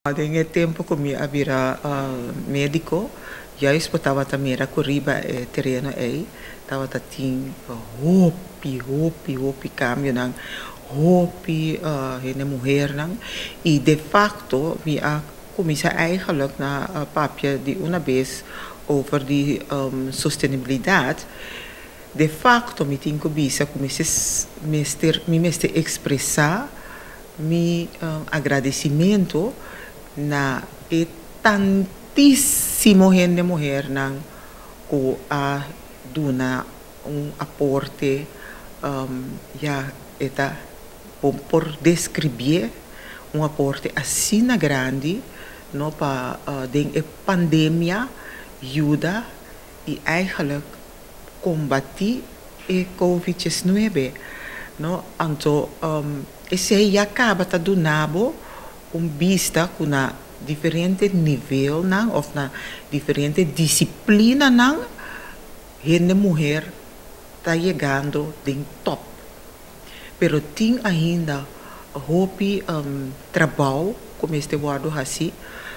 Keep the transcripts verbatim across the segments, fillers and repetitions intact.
Nel tempo che aveva uh, medico, juist botava também a corrida eh, terreno aí, tava tatin hopi hopi hopi cambio nang hopi uh, hene mulher nang e de facto mi a começa eigenlijk na uh, papje die una vez over die um, sustentabilidade. De facto mi tinko bisa começa mester mi meste expressar mi um, agradecimento na e tantíssimo gente mulher nang ko a duna um aporte um, ya eta por, por descrever um aporte assim grande no pa uh, den e pandemia ajuda e eigenlijk combater e covid dezenove no anto um, e se ya acaba ta dunabo um vista com na diferente nível nang of na diferente disciplina nang gente mulher tá chegando em top pero tem ainda hope um, trabalho como este guardo assim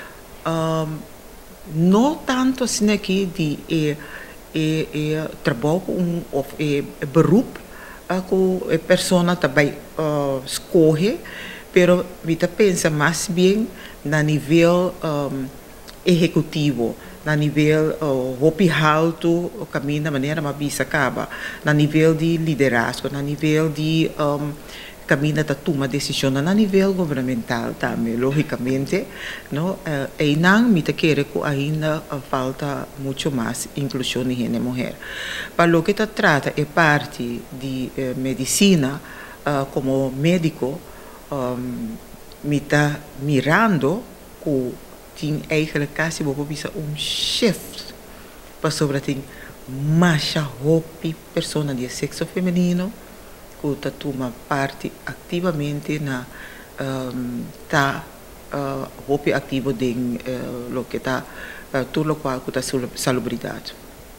um, não tanto assim aqui de e, e, e trabalho um of e, e beroep que a pessoa também uh, escolhe pero vita pensa mais bem na nível um, executivo, na nível uh, hopi alto, o caminho da maneira mais bisa acaba, na nível de liderazgo, na nível de um, caminho da toma de decisão, na nível governamental também, logicamente, no, uh, e não me te quer que ainda uh, falta muito mais inclusão de gente mulher. Para o que te trata é parte de uh, medicina, uh, como médico, Um, me está mirando que tem eigenlijk quase um shift para sobre tem mais hopi pessoa de sexo feminino que está toma parte ativamente na um, tá uh, hopi ativo de uh, lo que está uh, tudo o qual que está salubridade.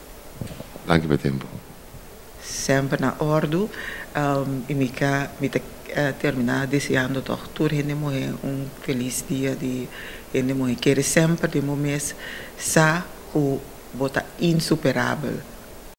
Danke per tempo. Sempre na ordem um, e me ca me Uh, terminar desejando doutor gente mulher um feliz dia de gente mulher quero sempre de momento sa o bota insuperável